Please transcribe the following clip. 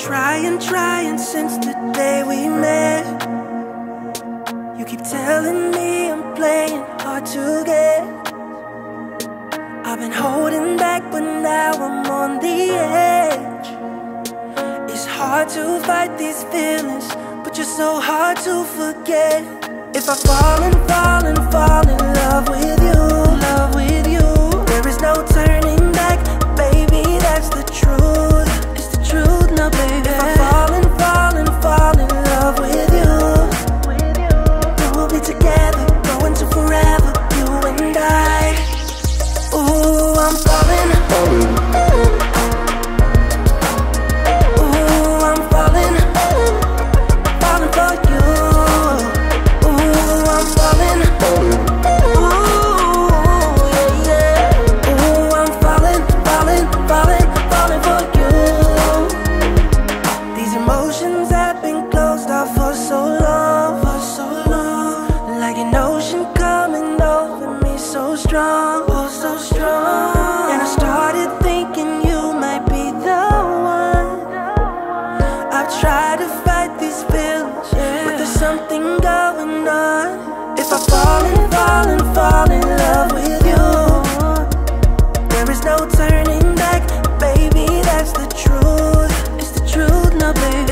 Trying since the day we met. You keep telling me I'm playing hard to get. I've been holding back, but now I'm on the edge. It's hard to fight these feelings, but you're so hard to forget. If I fall in love with you, there is no turning back, baby, that's the truth. It's the truth now, baby. If I fall in love with you, we'll be together, going to forever, you and I. Ooh, I'm falling. Ooh, I'm falling for you. Ooh, I'm falling. Ooh, yeah, yeah. Ooh, I'm falling for you. These emotions have been closed off for so long, like an ocean coming over me so strong, oh so strong. And I started thinking you might be the one. I've tried to fight these feelings, but there's something going on. If I fall in love with you, there is no turning back, baby, that's the truth. It's the truth now, baby.